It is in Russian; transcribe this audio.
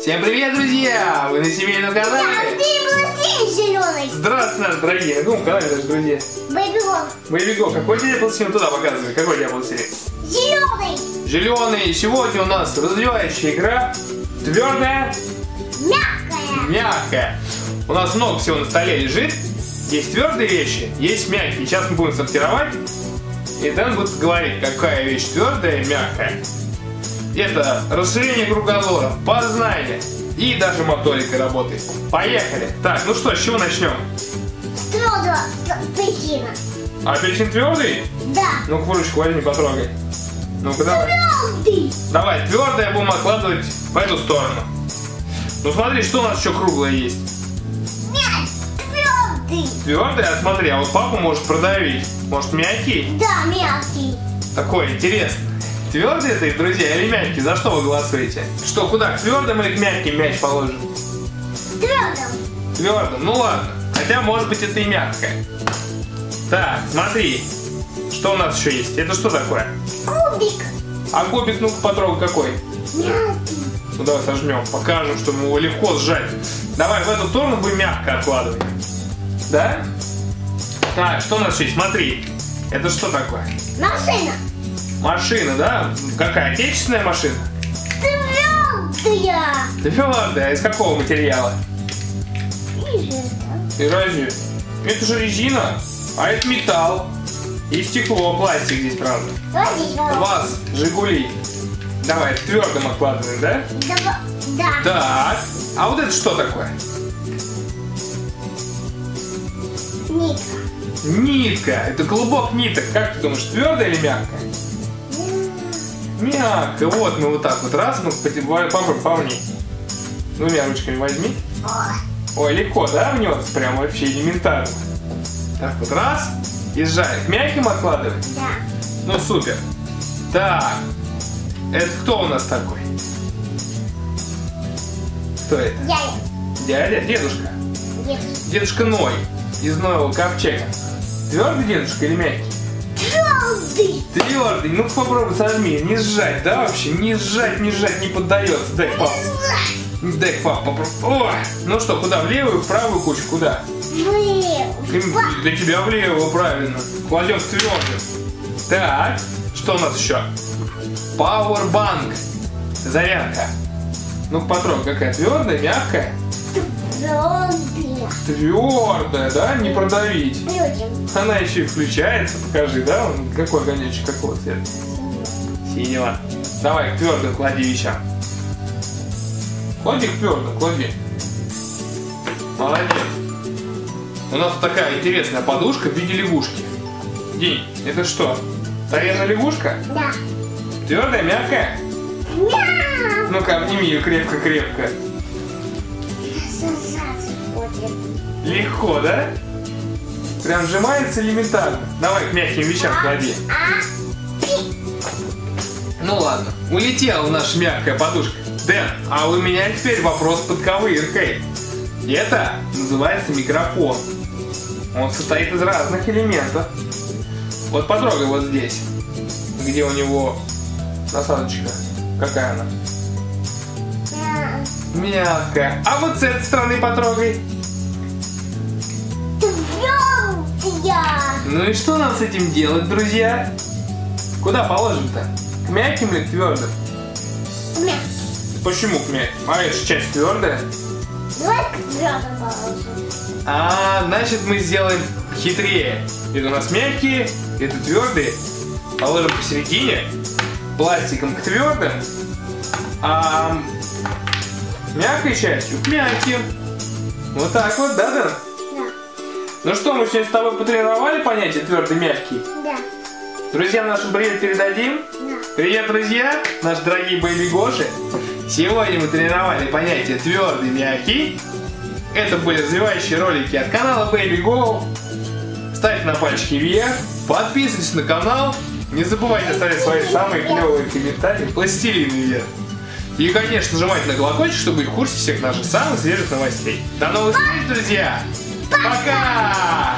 Всем привет, друзья! Вы на семейном канале. Зеленый. Здравствуйте, наши дорогие. На каком канале, наши друзья? Бэйби-го. Бэйби-го. Какой тебе апельсин? Туда показывай. Какой тебе апельсин? Зеленый. Зеленый. Сегодня у нас развивающая игра. Твердая. Мягкая. Мягкая. У нас много всего на столе лежит. Есть твердые вещи, есть мягкие. Сейчас мы будем сортировать. И Дэн будет говорить, какая вещь твердая и мягкая. Это расширение кругозора, познание и даже моторика работает. Поехали! Так, ну что, с чего начнем? С твердого апельсина. Апельсин твердый? Да. Ну-ка, ручку возьми, потрогай. Ну-ка, давай. Твердый. Давай, твердое будем откладывать в эту сторону. Ну смотри, что у нас еще круглое есть? Твердый. Твердый? А смотри, а вот папа может продавить. Может, мягкий? Да, мягкий. Такой интересный. Твердый это, друзья, или мягкий? За что вы голосуете? Что, куда? К твердым или к мягким мяч положим? Твердым. Твердым, ну ладно. Хотя, может быть, это и мягкое. Так, смотри. Что у нас еще есть? Это что такое? Кубик. А кубик, ну-ка, потрогай какой. Мягкий. Ну давай сожмем, покажем, что мы его легко сжать. Давай в эту сторону будем мягко откладывать. Да? Так, что у нас еще есть? Смотри. Это что такое? Машина. Машина, да? Какая? Отечественная машина? Твердая. Твердая. А из какого материала? И разве? Это же резина, а это металл. И стекло, пластик здесь, правда. ВАЗ, Жигули. Давай, твердым откладываем, да? Да. Так. А вот это что такое? Нитка. Нитка. Это клубок ниток. Как ты думаешь, твердая или мягкая? Мягко. Вот мы вот так вот раз, ну попробуй повни. Двумя ручками возьми. Ой, легко, да, мнется? Прям вообще элементарно. Так вот раз. И сжали. К мягким откладывать? Да. Ну супер. Так. Это кто у нас такой? Кто это? Дядя? Дедушка? Дедушка Ной. Из Ноева ковчега. Твердый дедушка или мягкий? Твердый. Твердый. Ну попробуй сожми. Не сжать, да, вообще? Не сжать, не поддается. Дай папу. Дай папу попробуй. Ой. Ну что, куда? В левую, в правую кучу? Куда? Для тебя в левую, правильно. Кладем в твердый. Так. Что у нас еще? Powerbank. Зарядка. Ну потрогай, какая твердая, мягкая? Твердая, да? Не продавить. Она еще и включается. Покажи, да? Какой огонечек, какого цвета? Синего. Давай к твердым клади вещам. Клади к твердым, клади. Молодец. У нас такая интересная подушка в виде лягушки. День, это что? Царевна лягушка? Да. Твердая, мягкая? Да. Ну-ка, обними ее крепко-крепко. Легко, да? Прям сжимается элементарно. Давай к мягким вещам клади. Ну ладно, улетела наша мягкая подушка. Дэн, а у меня теперь вопрос под ковыркой. Это называется микрофон. Он состоит из разных элементов. Вот потрогай вот здесь, где у него насадочка. Какая она? Мягкая. А вот с этой стороны потрогай. Твердая. Ну и что нам с этим делать, друзья? Куда положим-то? К мягким или к твердым? Почему к мягким? А эта часть твердая? Давай к твердым положим. А, значит мы сделаем хитрее. Это у нас мягкие, это твердые. Положим посередине, пластиком к твердым, а мягкой частью к мягким. Вот так вот, да, Дэн? Да. Ну что, мы сегодня с тобой потренировали понятие твердый, мягкий? Да. Друзьям нашим привет передадим. Да. Привет, друзья, наши дорогие бэйби-гоши. Сегодня мы тренировали понятие твердый, мягкий. Это были развивающие ролики от канала Baby Go. Ставьте на пальчики вверх, подписывайтесь на канал. Не забывайте оставлять свои самые клевые комментарии, пластилины вверх. И, конечно, нажимайте на колокольчик, чтобы быть в курсе всех наших самых свежих новостей. До новых встреч, друзья! Пока!